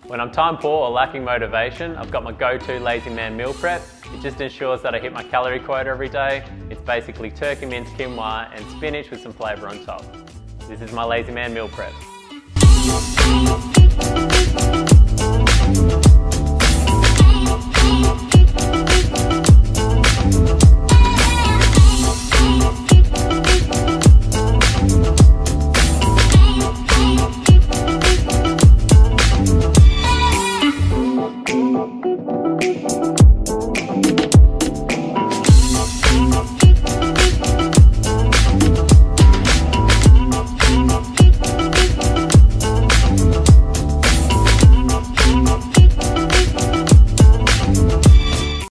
When I'm time poor or lacking motivation, I've got my go-to lazy man meal prep. It just ensures that I hit my calorie quota every day. It's basically turkey mince, quinoa and spinach with some flavour on top. This is my lazy man meal prep.